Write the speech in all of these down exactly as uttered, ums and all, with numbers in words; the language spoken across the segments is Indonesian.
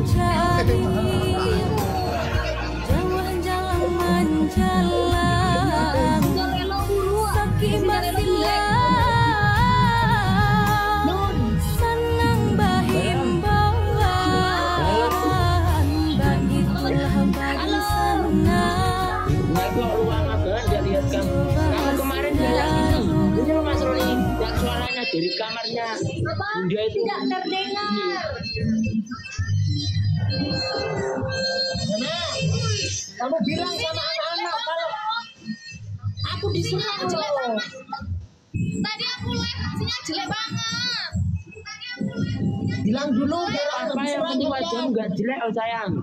Dari kamarnya apa? Dia itu tidak terdengar. Nah, kamu bilang sama anak-anak kalau aku disuruh jelek banget. Tadi aku live sinyal jelek banget. Bilang dulu biar aku apa yang penting wajahmu nggak jelek oh sayang.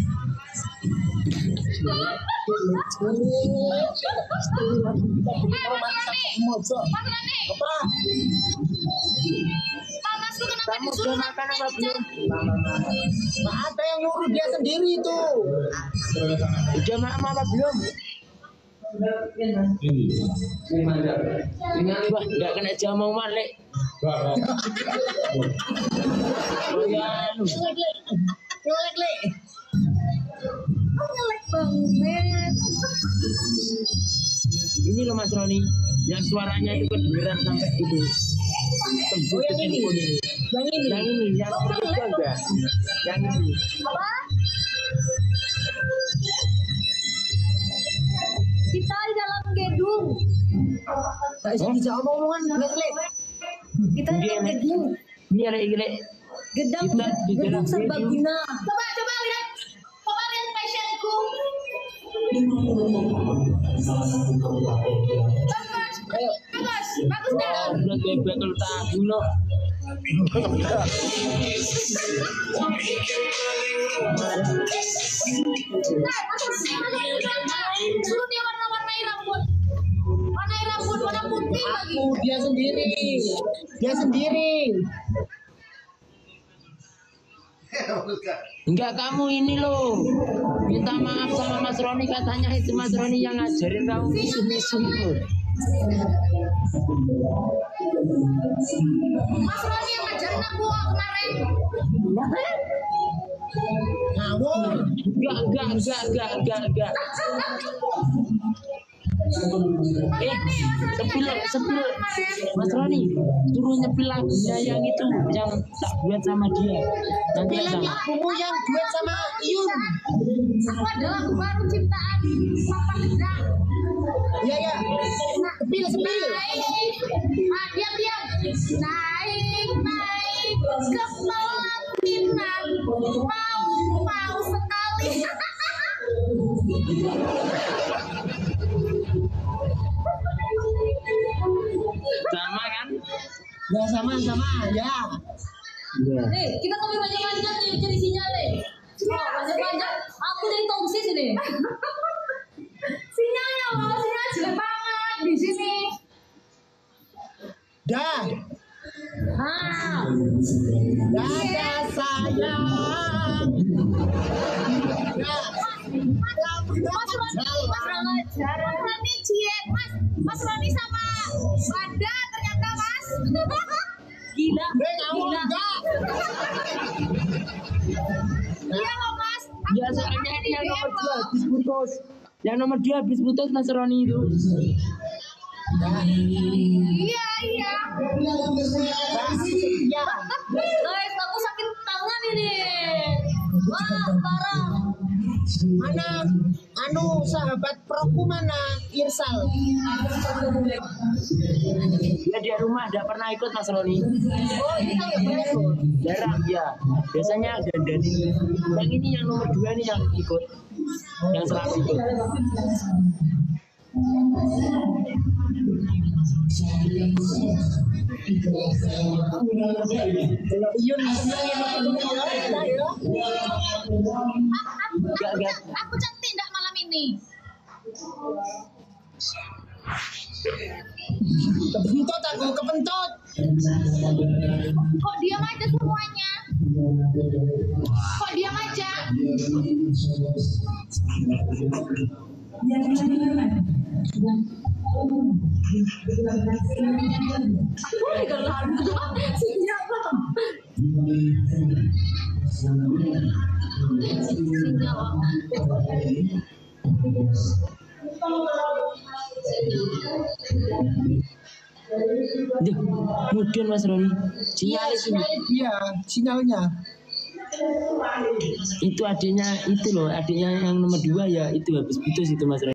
Kamu udah makan apa belum? Nah, ada yang nyuruh dia sendiri itu. Udah makan apa belum? Wah, nggak kena jamu malik. Oh ya, Nyolek le. Ngelek banget. Ini loh Mas Roni, yang suaranya itu kedengeran sampai itu. Oh yang ini, yang ini, yang ini, yang itu enggak, yang ini. Apa? Kita di dalam gedung. tak bisa dijawab omongan le. Kita di dalam gedung. Ini ada gile. Gedung, Kita di dalam gedung serbaguna. gedung. Coba, coba lihat, coba lihat fashionku. Bagus, Ayo. bagus, bagus dah. Udah bebek lu tahu lo. Suruh dia warna-warnai rambut. Warnai rambut, warna putih lagi. Aku dia sendiri, dia sendiri. Enggak, kamu ini loh. Minta maaf sama Mas Roni, katanya itu Mas Roni yang ngajarin kamu misu-misu itu. Mas Roni yang ngajarin aku kemarin. Ngawur. Enggak, enggak, enggak, enggak, enggak, enggak. Eh, sepil, sepil, Mas Roni, suruh nyepil lagunya yang itu, yang tak buat sama dia. Nanti Bilang sama. lagumu yang duet sama Iyun. Aku ada lagu baru ciptaan Papa Gedang. Iya ya. Sepil sepil. Naik, ah, diam diam. Naik naik ke pelaminan, mau mau sekali. Sama kan? Ya sama sama ya. Iya. Nih, kita ngomong panjang-panjang nih, cari sinyal nih. Oh, panjang-panjang. Aku dari tongsis ini. Sinyalnya, mau sinyal jelek banget di sini. Dah. Ah, Dadah sayang. Dah. Mas Roni, Mas Roni, Mas Roni cie, Mas, Mas Roni sama Bada ternyata Mas. Gila, Hei ngawur enggak? iya loh Mas. Ya soalnya ini yang nomor dua habis putus. Yang nomor dua habis putus Mas Roni itu. Iya iya. Ya. Guys, aku sakit tangan ini. Wah, parah. Mana anu sahabat proku mana Irsal? Ya dia rumah tidak pernah ikut Mas Roni. Oh ini kan nggak pernah tuh. Jarang ya. Biasanya dandan ini. Yang ini yang nomor dua ini yang ikut. Yang selalu ikut. Iyun Enggak, enggak. Aku cantik enggak malam ini? kebentot aku kebentot. Kok diam aja semuanya? Kok diam aja? Boleh kan lalu sinyal. Duh, kemudian Mas Roni, sinyal itu Iya, sinyalnya. itu adiknya itu loh, adiknya yang nomor dua ya itu habis putus itu Mas Roni.